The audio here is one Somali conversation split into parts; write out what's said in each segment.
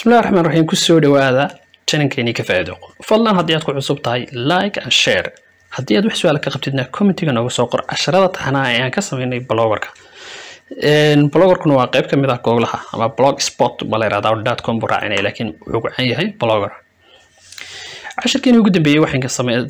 بسم الله الرحمن الرحيم كسو دواada channelkeeni ka faa'iido fadlan haddii aad ku cusub tahay like and share haddii aad wax su'aal ka qabtidna comment-ga nooga soo qor casharada taxanaha ee aan ka sameynay blogger-ka blogger-kuna waa qayb kamid ah Google-ha ama blogspot baleerada.com buu raacinay laakiin wuxuu ku caan yahay blogger casharkeeni ugu dambeeyay waxaan ka sameeyay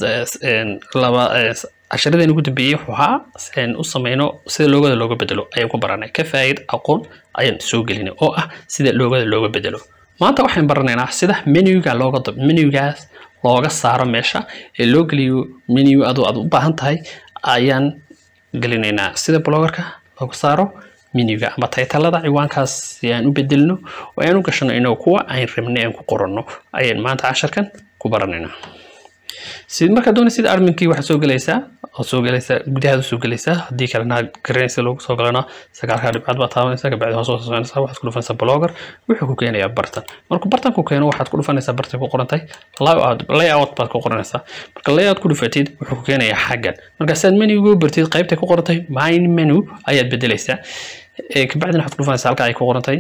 casharadeen ugu dambeeyay waxa u sameeyno sida looga bedelo ayaan ku baranay ka faa'iid aqoon ayaan soo gelinay oo ah sida looga bedelo maanta waxaan baranaynaa sida menugaas looga saaro meesha ee loo geliyo menu aad u baahan tahay ayaan gelinaynaa sida blogger-ka looga saaro menuga ama title-ada ciwaankaas ayaan u bedelno oo aan u gashano inoo kuwa aan rabnay aan ku qorano ayaan maanta casharkan ku baranaynaa sida marka doonaysid admin-kii waxa soo galaysaa gudaha soo galaysaa hadii kalena garanaysa loogu soo galana sagaalka dhibcad baa taabanaysa ka bacdi hoos soo soconaysa waxaad ku dhufanaysaa blogger wuxuu ku keenayaa bartan markuu bartan ku keeno waxaad ku dhufanaysaa bartan ku qorantay layout baad ku qoranaysaa marka layout ku dhufatid wuxuu ku keenayaa xaggan marka saad menu-gu bartid qaybta ku qorantay main menu ayaad bedelaysaa ka bacdi waxaad ku dhufanaysaa halka ay ku qorantay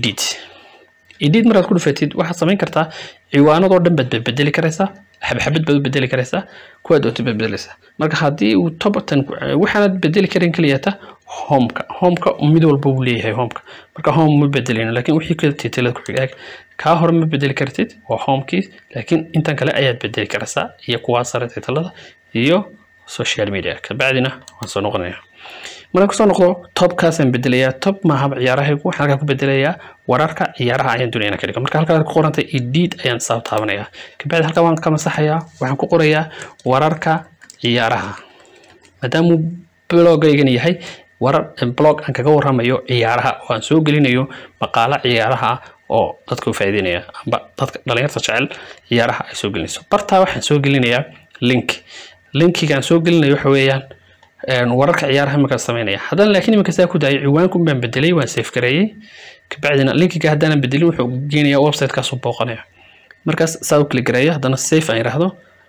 edit markaad ku dhufatid waxaad samayn kartaa ciwaanadoo dhan baad bedeli karaysaa xabad baad bedeli karaysaa kuwa doonto bedelaysaa marka hadii uu tobatan waxaad bedeli karin kaliyata home-ka mid walba uu leeyahay home-ka marka home ma bedelina laakiin wixii ka titilad ku xigay ka hor ma bedeli kartid waa home-kii laakiin intan kale ayaad bedeli karaysaa iyo kuwa sare titilada iyo social media ka bacdina waan soo noqonayaa marka soo noqdo top-kaas aan bedelayaa top ma hab ciyaarahaygu waxaan halka ku bedelayaa wararka ciyaaraha ayaan doonayna ka dhigo marka halka ku qorantay edit ayaan soo taabanayaa ka bacdi halka waan ka masaxayaa waxaan ku qorayaa wararka ciyaaraha maadaama blog-aygan yahay blog aan kaga warramayo ciyaaraha oo aan soo gelinayo maqaalo ciyaaraha oo dadka u faa'iideynaya amba dadka dhalinyarada jecel ciyaaraha ay soo gelinayso barta waxaan soo gelinayaa linkiga aan soo gelinayo waxa weeyaan wararka ciyaaraha marka sameynaya haddana laakiin marka saa ku daayay ciwaanku baan bedelay waan save gareeyay ka bacdina linkiga haddana bedelin wuxuu geenayaa website-kaas u booqanaya markaas saa u click gareeyo haddana save aan yiraahdo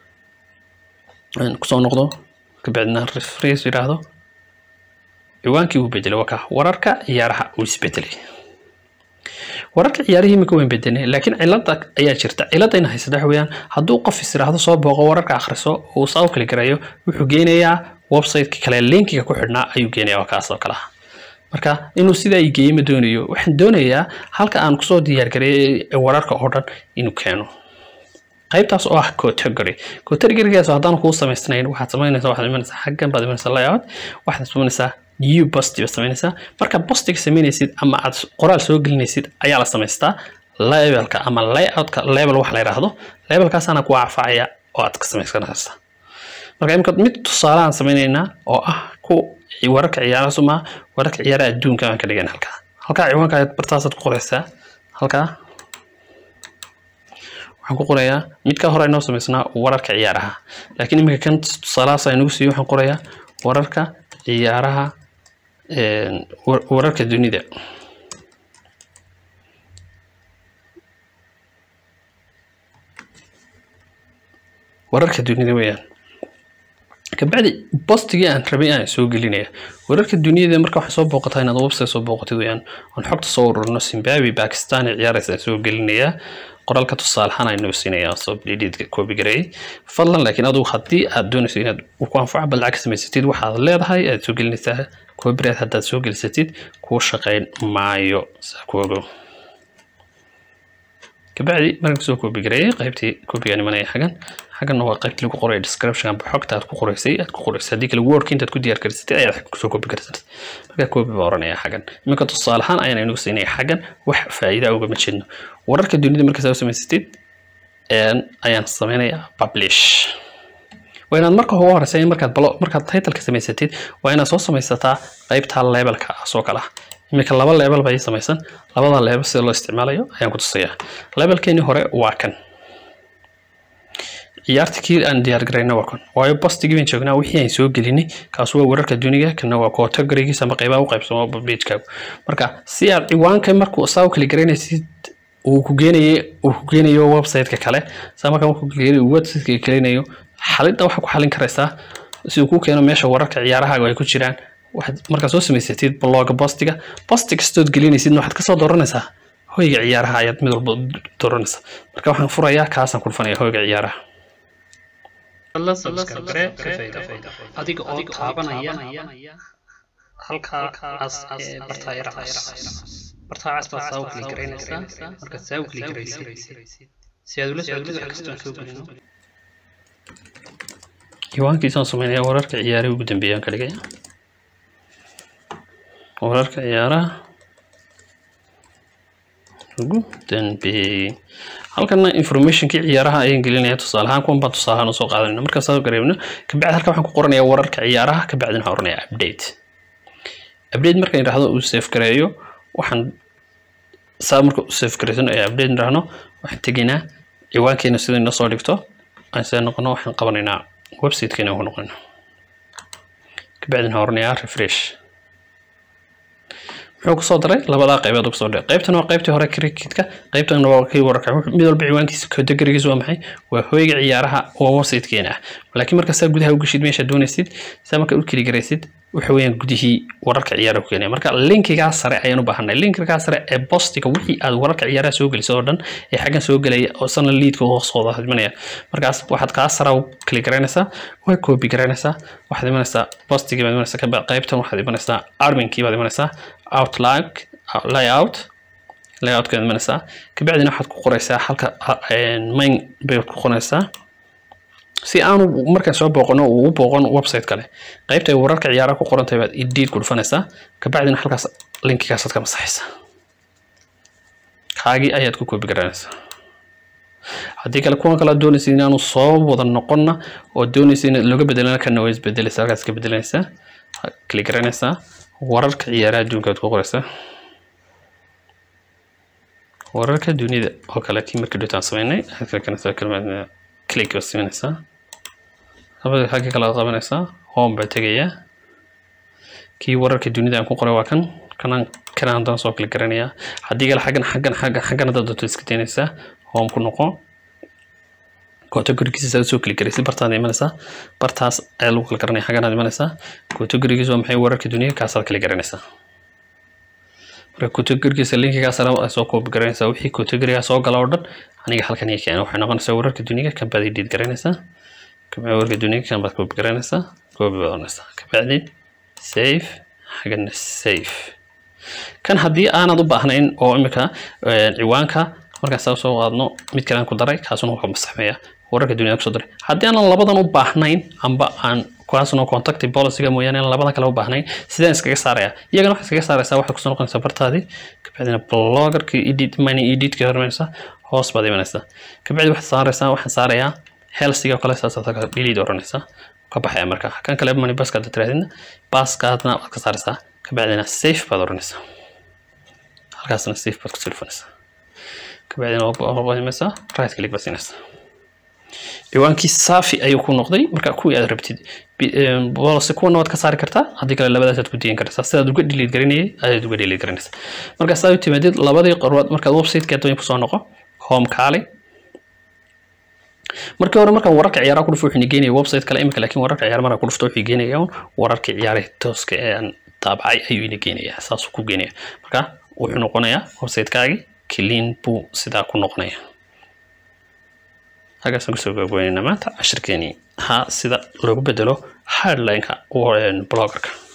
aan ku soo noqdo ka bacdina refresh yiraahdo ciwaankii uu bedelay waa ka wararka ciyaaraha uu isbedelay wararka ciyaarihii ma ka weyn bedelay laakiin cilada ayaa jirta ciladayna haysada weeyaan hadduu qof isiraahdo soo booqo wararka akhriso oo saa u click gareeyo wuxuu geenayaa website-ka kale linkiga ku xidhnaa ayuu geenayaa kaas oo kale marka inuu sida ay geeyay ma doonayo waxaan doonayaa halka aan ku soo diyaar gareeyay wararka oo dhan inuu keeno qaybtaas oo ah category-gaas haddaan ku samaysnayn waxaad imanaysaa xaggan baad imanaysaa layout waxaad samaynaysaa new post baad samaynaysaa marka post-ga samaynaysid ama aad qoraal soo gelinaysid ayaa la samaystaa label-ka ama layout-ka label wax la yiraahdo label-kaasana ku anfacaya oo aad ka samaysanaysaa marka imka mid tusaale aan sameynayna oo ah ku wararka ciyaaraha suma wararka ciyaaraha adduunka aan ka dhigan halka ciwaanka aad bartaasaad ku qoraysaa halka waxaan ku qorayaa mid ka hor aynoo samaysnaa wararka ciyaaraha laakiin imika kan tusaalahaas aynu siiyo waxaan qorayaa wararka ciyaaraha wararka dunida weeyaan kabacdi post-gii aan rabay aan soo gelinaya wararka dunida marka waxa soo booqatay inaad website soo booqatid weeyaan on xogta soo ururno Zimbabwe Pakistan ciyaaraysa soo gelinaya qoraalka tusaalahan aynu siinaya soo edit copy gareey fadlan laakiin adigu hadii aad doonayso inaad ku anfaco bal lacag samaysatid waxaad leedahay aad soo gelinaysaa copyright haddaad soo gelisatid ku shaqeyn maayo saakoogo kabacdi marka soo copy gareey qaybtii copy-ga nimanaya xagan waa qaybtii lagu qoray description aba xogta aad ku qoraysay hadii kale word intaad ku diyaar garisatay ayaad ku soo copy garisatay marka copy baa oranaya xagan iminka tusaalahan ayaan inagu siinay xagan wax faa'iido uga ma jirno wararka dunida marka soo samaysatid ayaan sameeynaya publish waynaad marka ugu horeysay markaad title-ka samaysatid waa inaad soo samaysataa qaybta label-ka soo kala imika laba label bay samaysan labada label sida loo isticmaalayo ayaan ku tusayaa label-keeni hore waa kan ciyaartii aan diyaar gareeyna waa kan waayo post-gii baan joognaa wixii aan soo gelinay kaas waa wararka dunida kana waa category-giisa ama qaybaha u qaybsamo page-kaagu marka si aad ciwaanka markuu saa u kala gareynaysid uu ku geenayo website-ka kale saa markaa ku geenayo website-ka kalenayo xalinta waxa ku xalin karaysaa si uu ku keeno meesha wararka ciyaaraha ay ku jiraan waxaad markaa soo samaysatid blog post-ga stood gelinaysid waxaad ka soo dooranaysaa hoyga ciyaaraha ayaad mid walba dooranaysa marka waxaan furayaa kaasaan ku dhufanaya hoyga ciyaaraha la subscribe ka faa'iido adiga oo taabanaya halkaas barta yaraas baa soo klik gareynaysa marka soo klik gareysid si aad ula socotid wax kasta soo gelino ciwaankiisaan sameynaya wararka ciyaaraha ugu dambeeyaan ka dhigaya wararka ciyaaraha ugu dambeeyay halkan informationki ciyaaraha ayaan gelinaya tusaale ahaan kuwan baan tusaale ahaan soo qaadanayna marka soo gareebno ka bacdi halkan waxaan ku qoranayaa wararka ciyaaraha ka bacdina waxaan oranayaa update marka aan raahdo uu save gareeyo waxaan marka uu save gareeyo ee update raahno waxaan tegaynaa ciwaankeena sida inoo soo dhigto aan soo noqono waxaan qabanaynaa website-keena oo noqono ka bacdina waxaan oranayaa refresh wuxuu ku soo daray labada qaybood ku soo dhaay qaybtan waa qaybtii hore cricket-ka qaybtan waa kii wararka mid walba ciwaankiisa category-giisu waa maxay waa hoyga ciyaaraha oo website-keena laakiin marka saa gudaha u gashid meesha doonaysid saa marka u kili gareysid waxa weeyaan gudihii wararka ciyaaraha keenay marka linkiga sare ayaan u baahanay linkiga sare ee postiga wixii aad wararka ciyaaraha soo geliso oo dhan ee xaggan soo galaya oo sana leadka oo soo hadmanaya markaas waxaad ka sare u kili gareynaysaa way copy gareynaysaa waxaad imanaysaa postiga baad imanaysaa ka qaybtan waxaad imanaysaa admin-kii baad imanaysaa outline layout ka imanaysaa ka bacdina waxaad ku qoraysaa halka main bay ku qoraysaa si aanu markaan soo booqano uu u booqon website kale qaybta wararka ciyaaraha ku qorantay baad edit ku dhufanaysaa ka bacdina halkaas linkigaas aad ka masaxaysaa kaagi ayaad ku copy garanaysaa haddii kale kuwan kale doonaysid inaanu soo wada noqonna oo doonaysid in looga bedelana kana way isbedelaysaa halkaas ka bedelaysaa click garanaysaa wararka ciyaaraha adduunka aad ku qoraysaa wararka dunida oo kale tii markii dhawaan sameynay halkan soo kalmaadna click bas sameynaysaa habada xagga kala qabanaysaa home baa tagaya kii wararka dunida aan ku qoray waa kan aan soo click garanaya haddii kale xaggan dad iska teenaysaa home ku noqo category-giisa soo click gareysid bartaada imanaysaa bartaas ayaa lagu kala garanaya xaggan aad imanaysaa category-giisa waa maxay wararka dunida kaas aad kala garanaysaa marka category-giisa linkigaas aad soo copy garanaysaa wixii category-ga soo gala oo dhan aniga halkan ay keenay waxay noqonaysaa wararka dunida kan baad edit garanaysaa ka bacdi wararka dunida kan baad copy garanaysaa copy baad oranaysaa ka bacdi save xaggan save kan haddii aanad u baahnayn oo imika ciwaanka markaan soo qaadno mid kale aan ku daray kaasuna wuxuu masaxmeeyaa wararka dunida ku soo daray haddii aan labadan u baahnayn amba aan kuwaasna contact policy-ga mooyaane aan labada kale u baahnayn sidaan iskaga saarayaa iyagana waxaad iskaga saaraysaa waxaad kusoo noqonaysaa bartaadii ka bacdina blogger-kii edit-ka hormaraysaa hoos baad imanaysaa ka bacdi waxaan saarayaa health-ga kale saasaad delete oranaysaa ka baxaya marka kan kale money baskaad tiraadina baskaadna waad ka saaraysaa ka bacdina save baad oranaysaa halkaasna save baad ku silfanaysaa ka bacdina waad imanaysaa right click baad siinaysaa ciwaankii saafi ayuu ku noqday marka kuwii aad rabtid policy kuwana waad ka saari kartaa haddii kale labadaas aad ku diin kartaa sidaad uga delete garanayay ayaad uga delete garanaysaa marka saa u timaadid labadii qorwaad markaad website-ka doon ku soo noqo home kaali markii hore markaan wararka ciyaaraha ku dhufto wuxuu geynaya website kale imika laakiin wararka ciyaaraha markaan ku dhufto wuxuu geenaya wararka ciyaaraha tooska ee aan taabacay ayuu ina geenaya saas ku geenaya marka wuxuu noqonayaa website-kaagi clean buu sidaa ku noqonaya halkaasaan kusoo gabagabeynayna maanta cashirkeenii sida loogu bedelo headline-ka blogger-ka